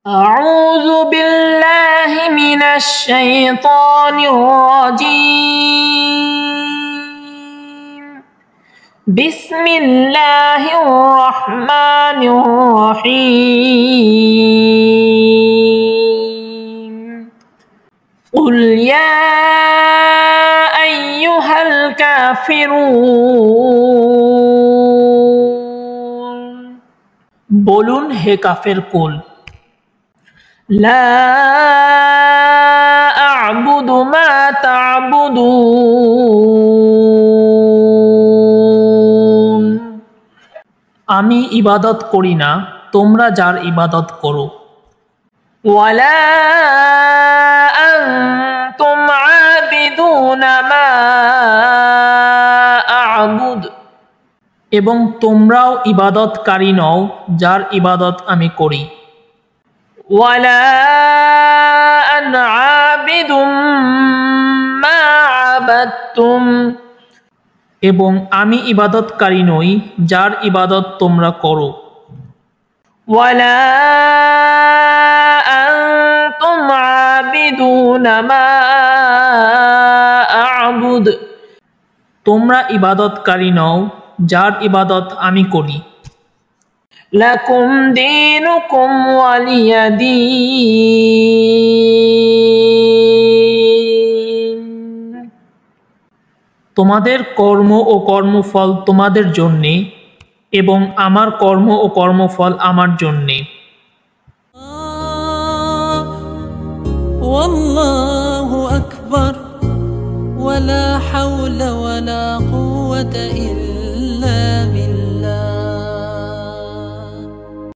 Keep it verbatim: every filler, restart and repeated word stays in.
أعوذ بالله من الشيطان الرجيم بسم الله الرحمن الرحيم قل يا أيها الكافرون বলুন হে কাফের কুল لا أعبد ما تعبدون আমি ইবাদত করি না তোমরা যার ইবাদত করো ولا أنتم عابدون ما أعبد এবং তোমরাও ইবাদতকারী নও যার ইবাদত আমি করি ولا أنا عابد ما عبدتم এবং আমি ইবাদতকারী নই যার ইবাদত তোমরা করো ولا أنتم عابدون ما أعبد তোমরা ইবাদতকারী নও যার ইবাদত আমি করি لكم دينكم ولي دين তোমাদের কর্ম ও কর্মফল তোমাদের জন্যে এবং আমার কর্ম ও কর্মফল আমার জন্যে والله أكبر ولا حول ولا قوة إلا بالله